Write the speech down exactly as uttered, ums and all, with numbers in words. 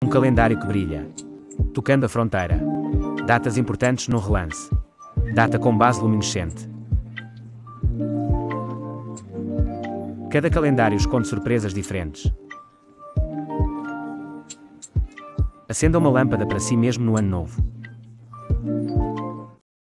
Um calendário que brilha, tocando a fronteira. Datas importantes num relance. Data com base luminescente. Cada calendário esconde surpresas diferentes. Acenda uma lâmpada para si mesmo no ano novo.